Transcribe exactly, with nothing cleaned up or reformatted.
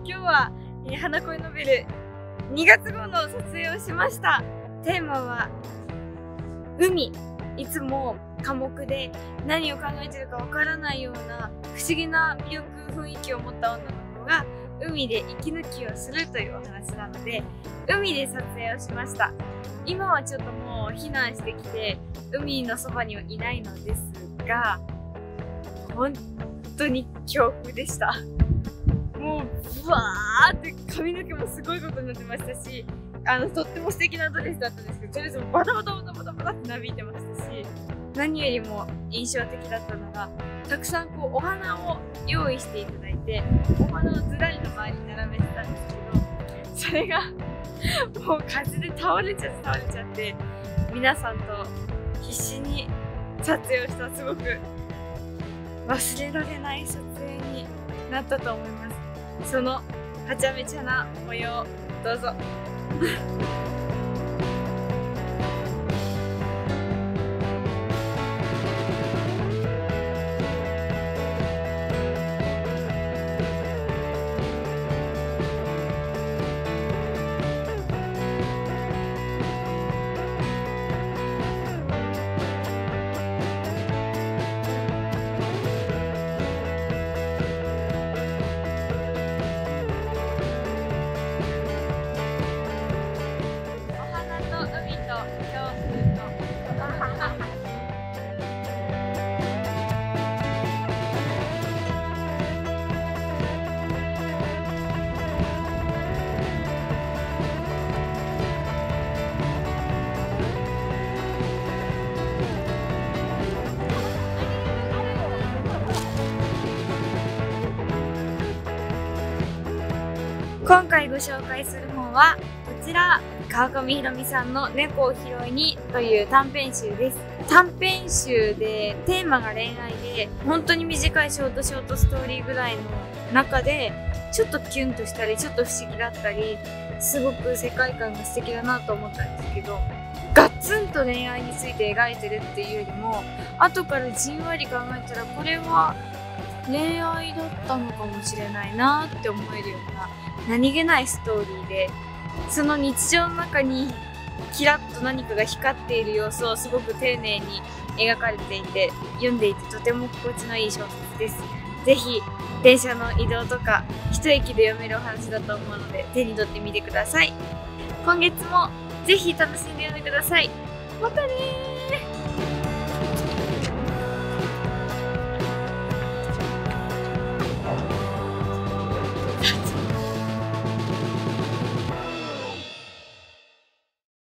日は、えー、花恋ノベルにがつ号の撮影をしました。テーマは海。いつも寡黙で何を考えてるかわからないような不思議な魅力雰囲気を持った女の子が海で息抜きをするというお話なので、海で撮影をしました。今はちょっともう避難してきて海のそばにはいないのですが、本当に恐怖でした。もうブワーって髪の毛もすごいことになってましたし、あのとっても素敵なドレスだったんですけど、とりあえずバタバタバタバタバタってなびいてましたし、何よりも印象的だったのが、たくさんこうお花を用意していただいて、お花をずらりと周りに並べてたんですけど、それがもう風で倒れちゃって倒れちゃって、皆さんと必死に撮影をした、すごく忘れられない撮影になったと思います。そのはちゃめちゃな模様、どうぞ。今回ご紹介する本はこちら、川上ひろみさんの猫を拾いにという短編集です。短編集でテーマが恋愛で、本当に短いショートショートストーリーぐらいの中でちょっとキュンとしたり、ちょっと不思議だったり、すごく世界観が素敵だなと思ったんですけど、ガツンと恋愛について描いてるっていうよりも、後からじんわり考えたらこれは恋愛だったのかもしれないなって思えるような何気ないストーリーで、その日常の中にキラッと何かが光っている様子をすごく丁寧に描かれていて、読んでいてとても心地のいい小説です。ぜひ電車の移動とか一駅で読めるお話だと思うので、手に取ってみてください。今月もぜひ楽しんで読んでください。またねー。